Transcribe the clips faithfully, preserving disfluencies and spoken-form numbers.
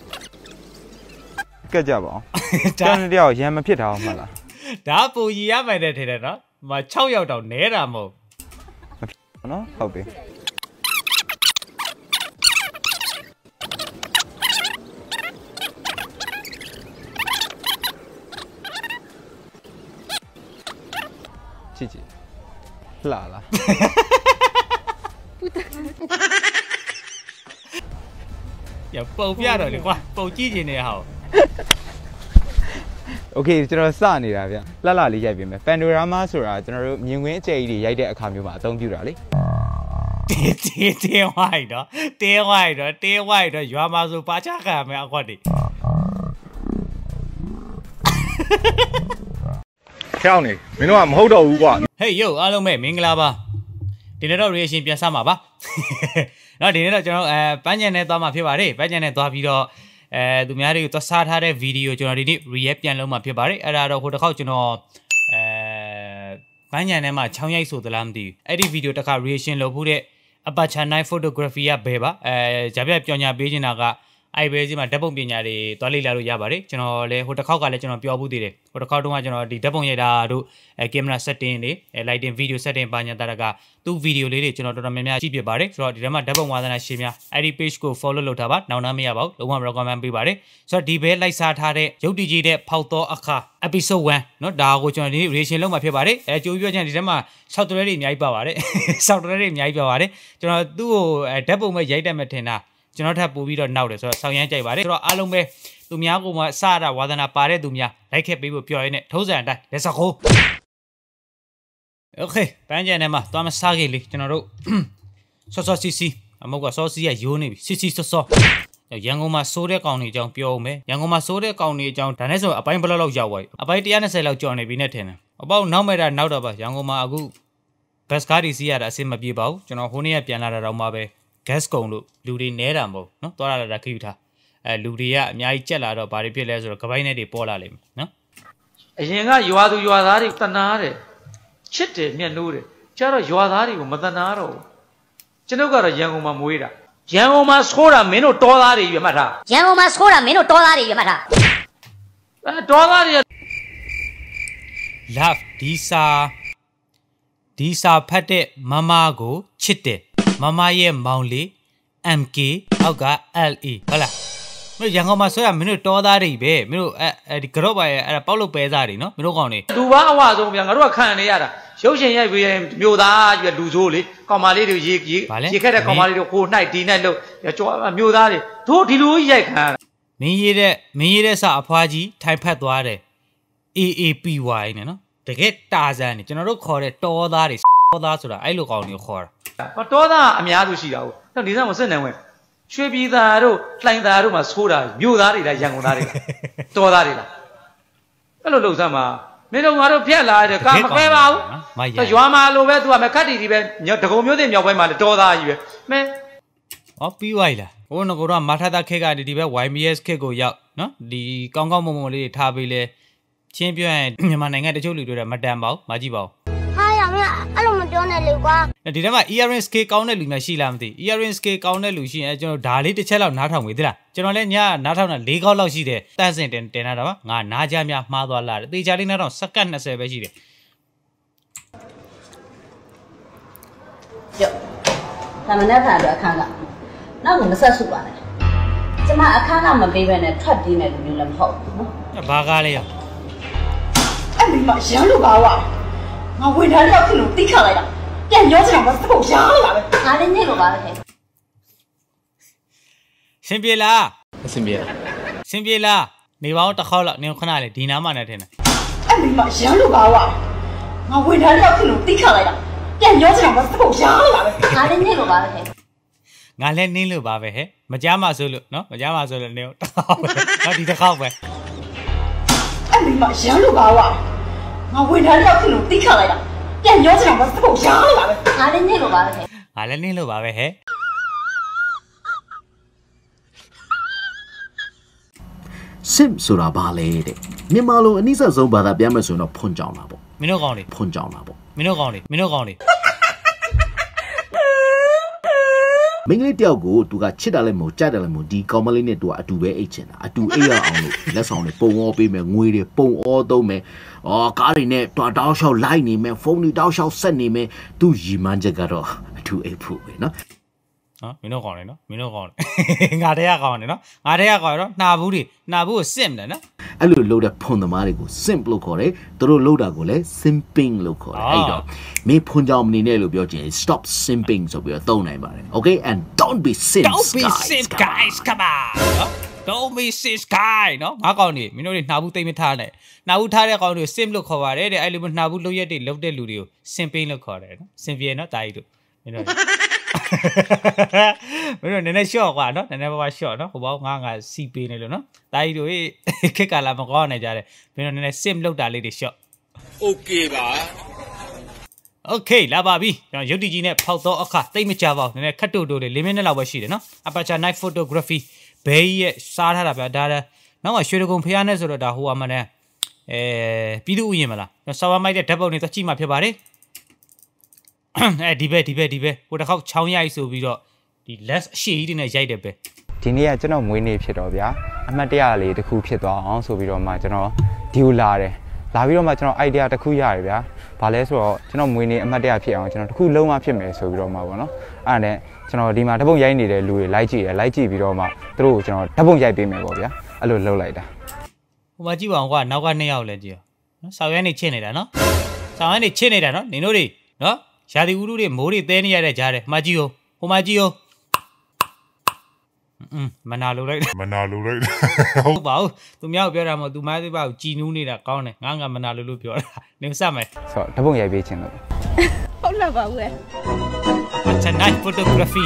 ကကြပါအောင်တန်းတယောက်ရမ်းမဖြစ်တာမှလားဒါပူကြီးရမယ်တဲ့ထင်တယ်နော်မ၆ယောက်တောင်နဲတာမဟုတ်နော်ဟုတ်ပြီချစ်ချစ်လှလားရပုံပြတော့လေကွာပုံကြည့်နေဟောโอเคကျွန်တော်စနေတာဗျလှလှလေးရိုက်ပြင်မယ် panorama ဆိုတာကျွန်တော်တို့မြင်ကွင်းအကျယ်ကြီးတွေရိုက်တဲ့အခါမျိုးမှာအသုံးပြုတာလေတင်းတင်းတင်းဝိုင်းတော့တင်းဝိုင်းတော့တင်းဝိုင်းတော့ရွာမှာဆိုပါချခံရမယ်အခွက်တွေချောင်းနေမင်းတို့ကမဟုတ်တော့ဘူးကွာဟေးယိုအားလုံးပဲမင်္ဂလာပါဒီနေ့တော့ reaction ပြန်စမှာပါနော်ဒီနေ့တော့ကျွန်တော်အဲပန်းညံနဲ့သွားမှာဖြစ်ပါတယ်ပန်းညံနဲ့သွားပြီးတော့အဲသူများတွေကိုသွားစားထားတဲ့ဗီဒီယိုကျွန်တော်ဒီနေ့ react ပြန်လုပ်မှာဖြစ်ပါတယ်အဲ့ဒါတော့ဟိုတစ်ခေါက်ကျွန်တော်အဲပန်းညံထဲမှာချောင်းရိုက်ဆိုသလားမသိဘူးအဲ့ဒီဗီဒီယိုတစ်ခါ reaction လုပ်ဖို့တဲ့ Aperture Night Photography ကဘယ်ပါအဲဂျာပြပြောညာပေးနေတာကအဲ့ဘဲစီမှာဓာတ်ပုံပညာတွေတွားလေ့လာလို့ရပါတယ်ကျွန်တော်လည်းဟိုတစ်ခေါက်ကလည်းကျွန်တော်ပြောဘူးသေးတယ်ဟိုတစ်ခေါက်တုန်းကကျွန်တော်ဒီဓာတ်ပုံရိုက်တာတို့အဲကင်မရာ setting တွေအဲ lighting video setting ပါညာတာကသူ့ video လေးတွေကျွန်တော်တော်တော်များများကြည့်ပြပါတယ်ဆိုတော့ဒီထဲမှာဓာတ်ပုံဝါသနာရှင်များအဲ့ဒီ page ကို follow လုပ်ထားပါနောက်နှမ်းမရပါဘူးလုံးဝ recommend ပေးပါတယ်ဆိုတော့ဒီဘဲလိုက်စားထားတဲ့ရုပ်တည်ကြီးတဲ့ဖောက်သောအခါ episode oneเนาะဒါကိုကျွန်တော်ဒီ reaction လုပ်မှာဖြစ်ပါတယ်အဲကြိုးပြောချင်ဒီထဲမှာ software တွေအများကြီးပါပါတယ် software တွေအများကြီးပါပါတယ်ကျွန်တော်သူ့ကိုဓာတ်ပုံပဲရိုက်တတ်မှထင်တာကျွန်တော်ထပ်ပို့ပြီးတော့နောက်တယ်ဆိုတော့ဆောင်းရမ်းကြိုက်ပါတယ်ဆိုတော့အားလုံးပဲသူများကိုမှစရဝါသနာပါတဲ့သူများလိုက်ခဲ့ပေးဖို့ပြောရင်းနဲ့ထုံးစံအတိုင်း let's go okay ပန်းကြံထဲမှာသွားမစားခဲ့လေကျွန်တော်တို့ဆော့ဆော့စီစီအမုတ်ကဆော့စီရယိုးနေပြီစီစီဆော့ဆော့ရန်ကုန်မှာစိုးတဲ့ကောင်တွေအကြောင်းပြောအောင်မယ်ရန်ကုန်မှာစိုးတဲ့ကောင်တွေအကြောင်းဒါနဲ့ဆိုအပိုင်းဘလောက်လောက်ရောက်သွားပြီအပိုင်းone twentyလောက်ကြော်နေပြီနဲ့ထင်တယ်အပေါက်နောက်မဲ့တာနောက်တော့ပါရန်ကုန်မှာအခုဘတ်ကားတွေစီးရတာအဆင်မပြေပါဘူးကျွန်တော်ဟိုနေ့ကပြန်လာတာတော့မှပဲgas ကုန်လို့လူတွေနဲတာမဟုတ်နော်သွားလာတာခရီးထားအဲလူတွေကအများကြီးကြက်လာတော့ဘာတွေဖြစ်လဲဆိုတော့ကပိုင်းနဲ့တွေပေါ်လာလိမ့်မယ်နော်အရင်ကရွာသူရွာသားတွေတနာတယ်ချစ်တယ်မျက်နှိုးတယ်ကျတော့ရွာသားတွေကိုမတနာတော့ဘူးကျွန်ုပ်ကတော့ရန်ကုန်မှာမွေးတာရန်ကုန်မှာဆိုးတာမင်းတို့တောသားတွေရွေးမှတ်ထားရန်ကုန်မှာဆိုးတာမင်းတို့တောသားတွေရွေးမှတ်ထားအဲတောသားတွေ love ဒီစာဒီစာဖတ်တဲ့မမကိုချစ်တယ်မမရဲ့မောင်လေး M K အောက်က L E ဟုတ်လားမင်းရန်ကုန်မှာဆိုရမင်းတို့တောသားတွေပဲမင်းတို့အဲဒီကရော့ပါရဲ့အဲ့ဒါပေါက်လို့ပဲသားတွေနော်မင်းတို့ကောင်တွေလူဘာအဝဆုံးဗျာငါတို့ကခံနေရတာရုပ်ရှင်ရိုက်ပြီးမြို့သားကြီးလူဆိုးလေကောင်မလေးတွေရေရေရေခက်တဲ့ကောင်မလေးတွေကိုနှိုက်ဒီနှိုက်လို့ကြောမြို့သားတွေတို့ဒီလိုကြီးရိုက်ခံရတာမင်းရေးတဲ့မင်းရေးတဲ့စာအဖွားကြီးထိုင်ဖက်သွားတယ် A A P Y နဲ့နော်တကယ်တာဇန်နေကျွန်တော်တို့ခေါ်တဲ့တောသားတွေတောသားဆိုတာအဲ့လိုကောင်တွေကိုခေါ်တာဟောတောသားအများစုရှိတာဟုတ်တော့ဒီစားမစစ်နိုင်ဝင်ရွှေပြည်သားတို့လှိုင်သားတို့မှာဆိုးတာမြို့သားတွေလားရန်ကုန်သားတွေလားတောသားတွေလားအဲ့လိုလှုပ်ဆမ်းမှာမင်းတို့ငါတို့ဖျက်လာတယ်ကာမခဲပါဘူးရွာမှာလိုပဲသူကမခတ်တီတီပဲဒဂုံမျိုးတွေမြောက်ပိုင်းမှာလည်းတောသားကြီးပဲမင်းဟောပြီးသွားပြီလားဟိုငါကတော့မထတာခက်ကနေဒီဘက် Y M S ခက်ကိုရောက်နော်ဒီကောင်းကောင်းမွန်မွန်လေးတွေထားပေးလဲချင်းပြောရင်မြန်မာနိုင်ငံတချို့လူတွေမတန်ပါဘူးမကြည့်ပါဘူးဟာရမင်းအဲ့လိုမပြောနဲ့လေကွာဒီထဲမှာ earring scale ကောင်းတဲ့လူများရှိလားမသိ earring scale ကောင်းတဲ့လူရှိရင်ကျွန်တော်ဒါလေးတစ်ချက်လောက်နားထောင်ပြီသိလားကျွန်တော်လည်းညနားထောင်တာ၄ခေါက်လောက်ရှိတယ်တန့်စင်တင်တင်တာပါငါနားကြများမှားသွားလာတယ်တေချာလေးနားထောင်စက္ကန့်twentyပဲရှိတယ်ကျော်ဒါမနဲ့ခါတော့အခန်းကနောက်ကိုမဆက်စုပါနဲ့ကျမအခန်းကမပေးဘဲနဲ့ထွက်ပြေးမယ်လူမျိုးလည်းမဟုတ်ဘူးနော်ဘာကားလဲရောအဲ့ဒီမှာရန်လူကားဝါငါဝင်ထားတော့ခုလို့တိခတ်လိုက်တာပြန်ပြောချင်တာကစပုတ်ရှားနေတာပဲငါလည်းနေလို့ပါပဲခင်ရှင်ပြေလားအရှင်ပြေရှင်ပြေလားနေပေါင်းတစ်ခေါက်လောက်နေခဏလေးဒီနားမှနဲ့ထင်တယ်အဲ့ဒီမှာရန်လူကားဝါငါဝင်ထားတော့ခုလို့တိခတ်လိုက်တာပြန်ပြောချင်တာကစပုတ်ရှားနေတာပဲငါလည်းနေလို့ပါပဲခင်ငါလည်းနင်းလို့ပါပဲဟဲ့မကြားမှဆိုလို့နော်မကြားမှဆိုလို့နေတစ်ခေါက်ပဲနော်ဒီတစ်ခေါက်ပဲအဲ့ဒီမှာရန်လူကားဝါငါဝင်ထားတော့ခုလို့တိခတ်လိုက်တာပြန်ပြောချင်တာကစပုတ်ရှားနေတာပဲငါလည်းနေလို့ပါပဲခင်ငါလည်းနင်းလို့ပါပဲဟဲ့ Sim ဆိုတာဘာလဲတဲ့မြန်မာလိုအနည်းဆက်ဆုံးဘာသာပြန်မယ်ဆိုရင်တော့ဖွန်ကြောင်တာပေါ့မင်းတို့ကောင်းလေဖွန်ကြောင်တာပေါ့မင်းတို့ကောင်းလေမင်းတို့ကောင်းလေမင်းကလေးတယောက်ကိုသူကချစ်တယ်လည်းမဟုတ်ကြတယ်လည်းမဟုတ်ဒီကောင်မလေးနဲ့သူကအတူပဲအိတ်ချင်တာအတူအိတ်ရအောင်လို့လက်ဆောင်တွေပုံအောပေးမယ်ငွေတွေပုံအောသုံးမယ်အော်ကားတွေနဲ့တွားတောက်လျှောက်လိုက်နေမယ်ဖုန်းတွေတောက်လျှောက်ဆက်နေမယ်သူရီမှန်းချက်ကတော့အတူအိတ်ဖို့ပဲနော်နော်မင်းတို့ကောင်းတယ်နော်မင်းတို့ကောင်းတယ်ငါတည်းကကောင်းတယ်နော်ငါတည်းကကောင်းတော့နှာဘူးတွေနှာဘူးကိုစစ်တယ်နော်အဲ့လိုလုပ်တဲ့ဖွန်သမားတွေကို simp လို့ခေါ်တယ်သူတို့လုပ်တာကိုလည်း simping လို့ခေါ်တယ်အဲ့တော့မင်းဖွန်ကြောင်မနေနဲ့လို့ပြောချင် stop simping ဆိုပြီးတော့သုံးနိုင်ပါတယ် okay and don't be simp don't be simp guys come on don't be simp guy နော်ငါကောင်းနေမင်းတို့တွေနှာဘူးသိမ့်မထားနဲ့နှာဘူးထားတဲ့ကောင်တွေကို simp လို့ခေါ်ပါတယ်တဲ့အဲ့လိုမျိုးနှာဘူးလုပ်ရက်တွေလုပ်တဲ့လူတွေကို simping လို့ခေါ်တယ်နော် simpier နော်တာကြီးတို့မင်းတို့မင်းတို့နည်းနည်း short ကွာနော်နည်းနည်းပါးပါး short နော်ဟိုဘောငါငါစီပေးနေလို့နော်တာကြီးတို့ဟေးခက်ကလာမကောင်းနိုင်ကြတယ်မင်းတို့နည်းနည်း sim လောက်တာလေးတွေ short okay ပါ okay လာပါပြီကျွန်တော်ရုပ်တည်ကြီးနဲ့ဖောက်တော့အခါတိတ်မကြပါဘူးနည်းနည်းခတ်တိုတိုလေး၄မိနစ်လောက်ပဲရှိတယ်နော် aperture night photography ဘဲကြီးရဲ့စားထားတာဗျာဒါလည်းနောက်မှရွှေတကုံဖျားနဲ့ဆိုတော့ဒါဟိုအမှနဲ့အဲပြည်သူဥယျာဉ်မလားဆောင်းဝမိုက်တဲ့ဓာတ်ပုံတွေတော့ကြည့်မှဖြစ်ပါတယ်အဲဒီဘက်ဒီဘက်ဒီဘက်ဟိုတစ်ခေါက်ချောင်းရိုက်ဆိုပြီးတော့ဒီ less အရှိကြီးတွေနဲ့ရိုက်တယ်ပဲဒီနေ့ကကျွန်တော်မွေးနေ့ဖြစ်တော့ဗျာအမှတ်တရလေးတစ်ခုဖြစ်သွားအောင်ဆိုပြီးတော့မှကျွန်တော်ဒီကိုလာတယ်လာပြီးတော့မှကျွန်တော် idea တစ်ခုရတယ်ဗျာဘာလဲဆိုတော့ကျွန်တော်မွေးနေ့အမှတ်တရဖြစ်အောင်ကျွန်တော်တစ်ခုလုံးဝဖြစ်မယ်ဆိုပြီးတော့မှပေါ့နော်အဲ့ဒါနဲ့ကျွန်တော်ဒီမှာဓာတ်ပုံရိုက်နေတဲ့လူတွေလိုက်ကြည့်တယ်လိုက်ကြည့်ပြီးတော့မှသူတို့ကိုကျွန်တော်ဓာတ်ပုံရိုက်ပေးမယ်ပေါ့ဗျာအဲ့လိုလုပ်လိုက်တာဟိုမှာကြည့်ပါအောင်ကွာနောက်ကနှစ်ယောက်လည်းကြည့်နော်ဆောင်းရဲနေချစ်နေတာနော်ဆောင်းရဲနေချစ်နေတာနော်နင်တို့တွေနော်ရာသီဥတုတွေမိုးတွေတဲနေရတဲ့ကြားတယ်မကြည့်ဦးဟိုမှာကြည့်ဦးอืมမနာလိုလိုက်မနာလိုလိုက်ဟုတ်ပါဘူးသူများကိုပြောတာမဟုတ်သူမသေးပါဘူးကြည်နူးနေတာကောင်းတယ်ငါငါမနာလိုလို့ပြောတာနင်စမယ်ဆိုတော့ဓာတ်ပုံရိုက်ပေးခြင်းလို့ဟုတ်လားပါဘူး tonight photography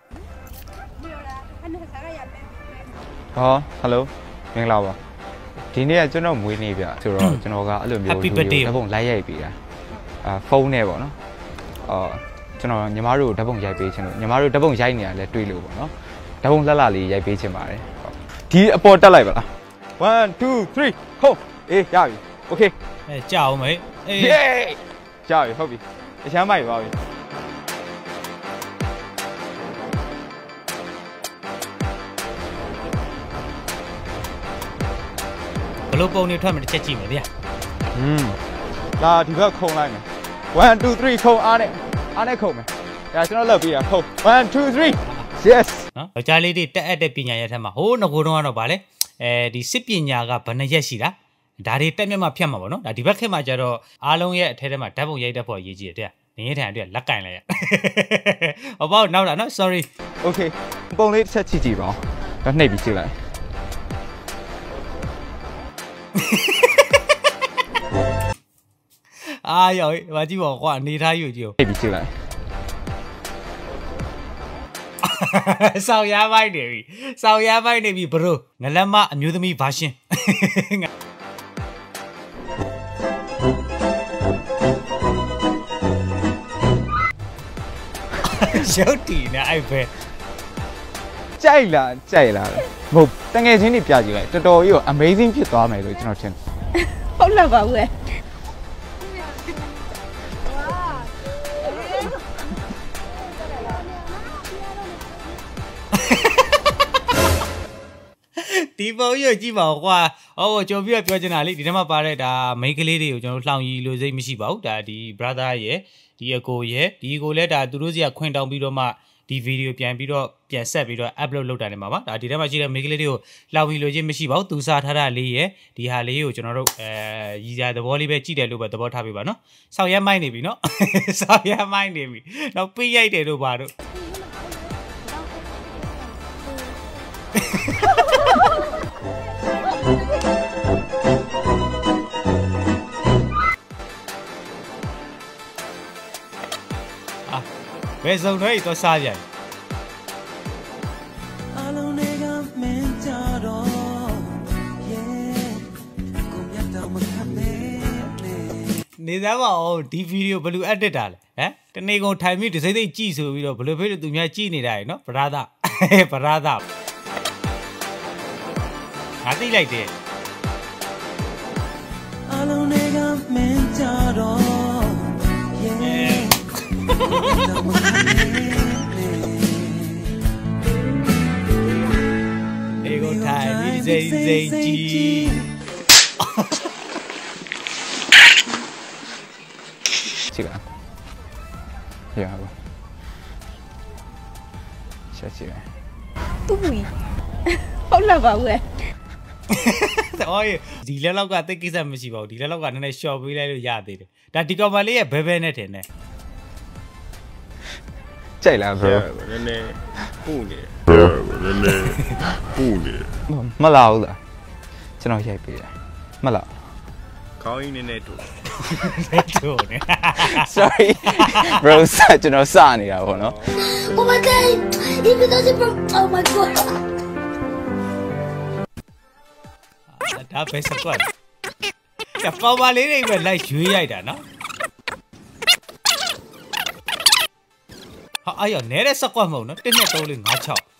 ဟော hello မင်္ဂလာပါဒီနေ့ကကျွန်တော်မွေးနေ့ဗျဆိုတော့ကျွန်တော်ကအဲ့လိုမျိုးဓာတ်ပုံလိုက်ရိုက်ပေးတာအာဖုန်းနဲ့ပေါ့နော်အော်ကျွန်တော်ညီမတို့ဓာတ်ပုံရိုက်ပေးခြင်းလို့ညီမတို့ဓာတ်ပုံရိုက်နေရလဲတွေးလို့ပေါ့နော်ဓာတ်ပုံလှလှလေးရိုက်ပေးခြင်းပါတယ်ဒီအပေါ်တက်လိုက်ပါလားone two three ဟုတ်အေးရပြီ okay အဲကြောက်အောင်မေးအေးရပြီဟုတ်ပြီအချမ်းမိုက်ပါပြီဘလို့ပုံနေထွက်မှတစ်ချက်ကြည့်မယ်ဗျာอืมလာဒီဘက်ခုံလိုက်မယ်one two three ခုံအားနဲ့အားနဲ့ခုံမယ်ဒါကျွန်တော်လုပ်ပြီးတာခုံone two three yes နော်ယောက်ျားလေးတွေတက်အပ်တဲ့ပညာရဲ့ထက်မှာဟိုးငကိုတုံးကတော့ဗာလဲအဲဒီစစ်ပညာကဘယ်နှရက်ရှိတာဒါတွေတက်မြတ်မှဖြတ်မှာပေါ့နော်ဒါဒီဘက်ခက်မှာကျတော့အားလုံးရဲ့အထဲထဲမှာဓာတ်ပုံရိုက်တတ်ဖို့အရေးကြီးတယ်တဲ့နင်းရထန်အတွက်လက်ကင်လိုက်ရဟောပေါ့နောက်လာနော် sorry okay ပုံလေးတစ်ချက်ကြည့်ကြည့်ပါဦးဒါနှိပ်ပြီးကြည့်လိုက်အာယောဘာကြည့်ပါကွာနေထားယူကြည့်နှိပ်ပြီးကြည့်လိုက်ဆောင်းရမိုက်နေပြီဆောင်းရမိုက်နေပြီဘရိုငလက်မအမျိုးသမီး version ရုပ်တီနဲ့အဲ့ပဲကြိုက်လားကြိုက်လားမဟုတ်တငယ်ချင်းတွေပြကြည့်လိုက်တော်တော်ကြီးကို amazing ဖြစ်သွားမယ်လို့ကျွန်တော်ထင်ဟုတ်လားပါဘူးဒီပုံရကြည့်ပါဦးကွာဟောကြော်ပြီးတော့ပြောချင်တာလေဒီထဲမှာပါတဲ့ဒါမိန်းကလေးတွေကိုကျွန်တော်လှောင်ရီလိုစိတ်မရှိပါဘူးဒါဒီ brother ရဲ့ဒီအကိုရဲ့ဒီအကိုလည်းဒါသူတို့စီကခွင့်တောင်းပြီးတော့မှဒီဗီဒီယိုပြန်ပြီးတော့ပြန်ဆက်ပြီးတော့ upload လုပ်တာနေမှာပါဒါဒီထဲမှာရှိတဲ့မိန်းကလေးတွေကိုလှောင်ရီလိုချင်းမရှိပါဘူးသူစားထားတာလေးရဲ့ဒီဟာလေးကိုကျွန်တော်တို့အဲရည်စားသဘောလေးပဲကြည့်တယ်လို့ပဲသဘောထားပေးပါနော်ဆောက်ရဲမိုက်နေပြီနော်ဆောက်ရဲမိုက်နေပြီနောက်ပေးရိုက်တယ်လို့ပါတို့ဘယ်စုံတွေတော့စားပြန်အလုံးတွေကမင်းကြတော့နေသားပါဦးဒီဗီဒီယိုဘယ်လိုအက်တစ်တာလဲဟမ်တနေ့ကုန်ထိုင်ပြီးဒီစိမ့်စိမ့်ကြည့်ဆိုပြီးတော့ဘယ်လိုဖြစ်လို့သူများကြည့်နေတာရယ်နော်ဗရာသာဗရာသာငါသိလိုက်တယ်အလုံးတွေကမင်းကြတော့ဒီစိန်စိန်ကြီးကြည့်လားရပါဆက်ကြည့်မယ်တူဟုတ်လားပါဦးရဲ့အော်ဒီလက်လောက်ကတိတ်ကိစ္စမရှိပါဘူးဒီလက်လောက်ကနည်းနည်း short ပေးလိုက်လို့ရသေးတယ်ဒါဒီကောင်မလေးရဲ့ဘဲဘဲနဲ့ထင်တယ်ကြိုက်လား bro နည်းနည်းပူနေနည်းနည်းပူနေမလာဘူးလားကျွန်တော်ရိုက်ပေးတယ်မလားခေါင်းရင်းနေနေတူတူနေ sorry bro ကျွန်တော်စနေတာပေါ့နော် Oh my god if it doesn't from oh my god ဒါပဲစကွတ်ကကောင်မလေးတွေပဲလိုက်ရွေးရိုက်တာနော်ဟာအဲ့ရနေတဲ့စကွတ်မဟုတ်နော်တစ်နှစ်သုံးလေးငါးချောက်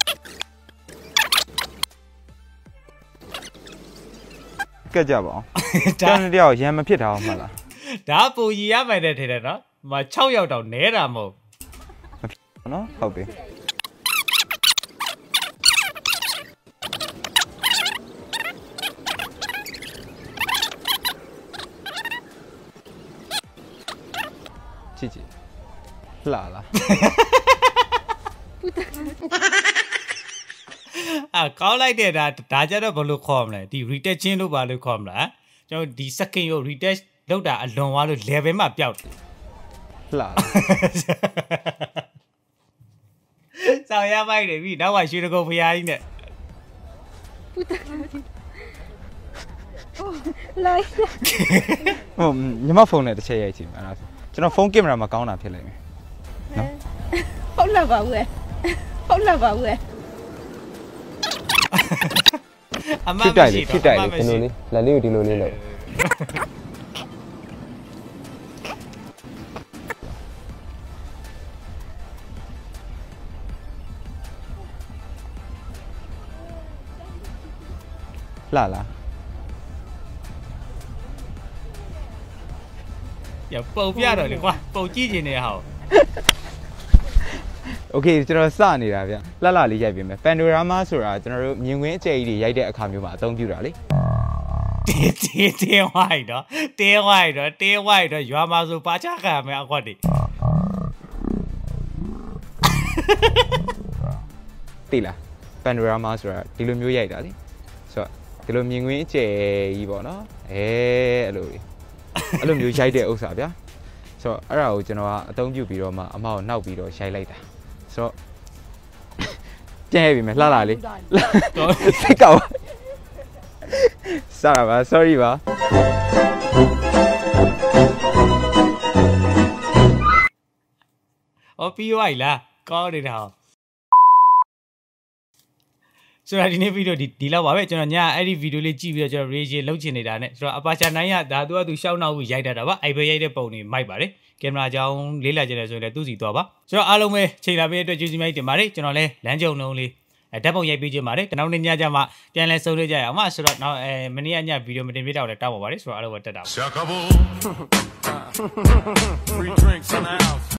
ကက်ကြပါအောင်တန်းတယောက်ရံမဖြစ်တာအောင်မလားဒါပူရီရမယ်တဲ့ထင်တယ်နော်မ၆ယောက်တောင်နဲတာမဟုတ်နော်ဟုတ်ပြီကြည့်ကြည့်လှလားအာကောင်းလိုက်တဲ့ဒါဒါကြတော့ဘယ်လိုခေါ်မလဲဒီ retention လို့ပါလို့ခေါ်မလားကျွန်တော်ဒီ second ကို retouch လောက်တာအလွန်သွားလို့ level မှာပျောက်တယ်လှလားဆောင်းရမိုက်တယ်ပြီနောက်ကရွှေတကုံဖျားကြီးနဲ့လိုက်ဟိုညီမဖုန်းနဲ့တစ်ချက်ရိုက်ကြည့်မယ်အဲ့ဒါကျွန်တော်ဖုန်းကင်မရာမှာကောင်းတာဖြစ်လိမ့်မယ်နော်ဟုတ်လားပါဦးရဲ့ဟုတ်လားပါဦးရဲ့အမမရှိဖြစ်တယ်ဖြစ်တယ်ဒီလိုလေးလက်လေးကိုဒီလိုလေးလုပ်လာလာရပုံပြတော့လေကွာပုံကြည့်နေရဟောโอเคကျွန်တော်စနေတာဗျလှလှလေးရိုက်ပြင်မယ် panorama ဆိုတာကျွန်တော်တို့မြင်ကွင်းအကျယ်ကြီးတွေရိုက်တဲ့အခါမျိုးမှာအသုံးပြုတာလေတင်းတင်းတင်းဝိုက်တော့တင်းဝိုက်တော့တင်းဝိုက်တော့ရွာမှာဆိုပါချခံရမယ်အခွက်တွေတိလား panorama ဆိုတာဒီလိုမျိုးရိုက်တာလေဆိုတော့ဒီလိုမြင်ကွင်းအကျယ်ကြီးပေါ့နော်အဲအဲ့လိုအဲ့လိုမျိုးရိုက်တဲ့ဥစ္စာဗျာဆိုတော့အဲ့ဒါကိုကျွန်တော်ကအသုံးပြုပြီးတော့မှအမကိုနှောက်ပြီးတော့ရိုက်လိုက်တာဆိုတော့ပြန်ရပြီမယ်လှလာလေးစိတ်ကောက်စားပါ sorry ပါအော်ပြီးသွားပြီလားကောင်းနေတာဆိုတော့ဒီနေ့ဗီဒီယိုဒီဒီလောက်ပါပဲကျွန်တော်ညအဲ့ဒီဗီဒီယိုလေးကြည့်ပြီးတော့ကျွန်တော် reaction လုပ်ချင်နေတာနဲ့ဆိုတော့အပါချာနိုင်ရဒါသူကသူရှောက်နောက်ကိုရိုက်တတ်တာပါအဲ့ဘဲရိုက်တဲ့ပုံတွေမိုက်ပါတယ်ကင်မရာကြောင်းလေးလာကြတယ်ဆိုရင်လည်းသူ့စီသွားပါဆိုတော့အားလုံးပဲချိန်လာပေးတဲ့အတွက်ကျေးဇူးများတင်ပါတယ်ကျွန်တော်လည်းလမ်းကြုံလုံးလေးအဲဓာတ်ပုံရိုက်ပေးခြင်းပါတယ်တနောက်နေ့ညကျမှပြန်လဲဆုံးလို့ကြရအောင်မဆိုတော့နောက်အဲမနေ့ကညဗီဒီယိုမတင်ပြတော့လည်းတောက်ပါပါတယ်ဆိုတော့အားလုံးပဲတက်တာပါ